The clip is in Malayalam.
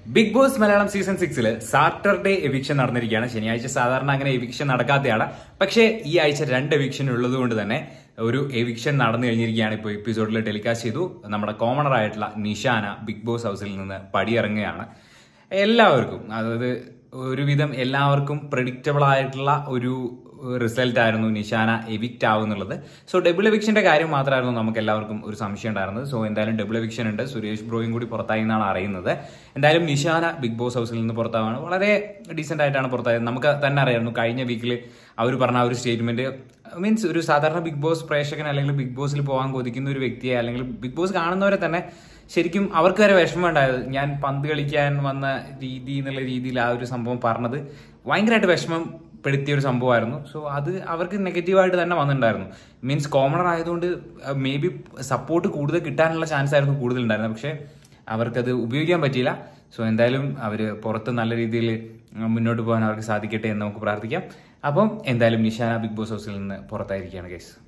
Big Boss Malayalam season 6 Saturday eviction നടന്നിരിക്കുകയാണ്. ശനിയാഴ്ച സാധാരണ അങ്ങനെ എവിക്ഷൻ നടക്കാത്തതാണ്. പക്ഷേ ഈ ആഴ്ച 2 എവിക്ഷൻ ഉള്ളതുകൊണ്ട് തന്നെ ഒരു എവിക്ഷൻ നടന്നു കഴിഞ്ഞിരിക്കുകയാണ്. ഇപ്പോൾ എപ്പിസോഡിൽ ടെലികാസ്റ്റ് ചെയ്തു. നമ്മുടെ കോമണർ ആയിട്ടുള്ള നിഷാന ബിഗ് ബോസ് ഹൗസിൽ നിന്ന് പടിയിറങ്ങുകയാണ്. എല്ലാവർക്കും, അതായത് ഒരുവിധം എല്ലാവർക്കും പ്രെഡിക്റ്റബിൾ ആയിട്ടുള്ള ഒരു റിസൾട്ട് ആയിരുന്നു നിഷാന എവിക്റ്റ് ആവുന്നുള്ളത്. സോ ഡബിൾ എവിക്ഷന്റെ കാര്യം മാത്രമായിരുന്നു നമുക്ക് എല്ലാവർക്കും ഒരു സംശയം ഉണ്ടായിരുന്നത്. സോ എന്തായാലും ഡബിൾ എവിക്ഷൻ ഉണ്ട്. സുരേഷ് ബ്രോയും കൂടി പുറത്തായി എന്നാണ് അറിയുന്നത്. എന്തായാലും നിഷാന ബിഗ് ബോസ് ഹൗസിൽ നിന്ന് പുറത്താവാണ്. വളരെ ഡീസെന്റ് ആയിട്ടാണ് പുറത്തായത്. നമുക്ക് തന്നെ അറിയായിരുന്നു കഴിഞ്ഞ വീക്കിൽ അവർ പറഞ്ഞ ഒരു സ്റ്റേറ്റ്മെന്റ്, മീൻസ് ഒരു സാധാരണ ബിഗ് ബോസ് പ്രേക്ഷകൻ അല്ലെങ്കിൽ ബിഗ് ബോസിൽ പോകാൻ കൊതിക്കുന്ന ഒരു വ്യക്തിയെ അല്ലെങ്കിൽ ബിഗ് ബോസ് കാണുന്നവരെ തന്നെ ശരിക്കും അവർക്ക് വരെ വിഷമം ഉണ്ടായത്. ഞാൻ പന്ത് കളിക്കാൻ വന്ന രീതി എന്നുള്ള രീതിയിൽ ആ ഒരു സംഭവം പറഞ്ഞത് ഭയങ്കരമായിട്ട് വിഷമം പെടുത്തിയ ഒരു സംഭവമായിരുന്നു. സോ അത് അവർക്ക് നെഗറ്റീവായിട്ട് തന്നെ വന്നിട്ടുണ്ടായിരുന്നു. മീൻസ് കോമണർ ആയതുകൊണ്ട് മേ ബി സപ്പോർട്ട് കൂടുതൽ കിട്ടാനുള്ള ചാൻസ് ആയിരുന്നു കൂടുതലുണ്ടായിരുന്നത്. പക്ഷേ അവർക്കത് ഉപയോഗിക്കാൻ പറ്റിയില്ല. സോ എന്തായാലും അവർ പുറത്ത് നല്ല രീതിയിൽ മുന്നോട്ട് പോകാൻ അവർക്ക് സാധിക്കട്ടെ എന്ന് നമുക്ക് പ്രാർത്ഥിക്കാം. അപ്പം എന്തായാലും നിഷാന ബിഗ് ബോസ് ഹൗസിൽ നിന്ന് പുറത്തായിരിക്കുകയാണ് ഗൈസ്.